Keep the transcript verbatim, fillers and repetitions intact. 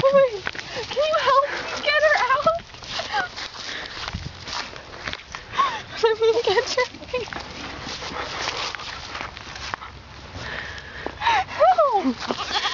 going? Can you help me get her out? Let me get your feet. Help!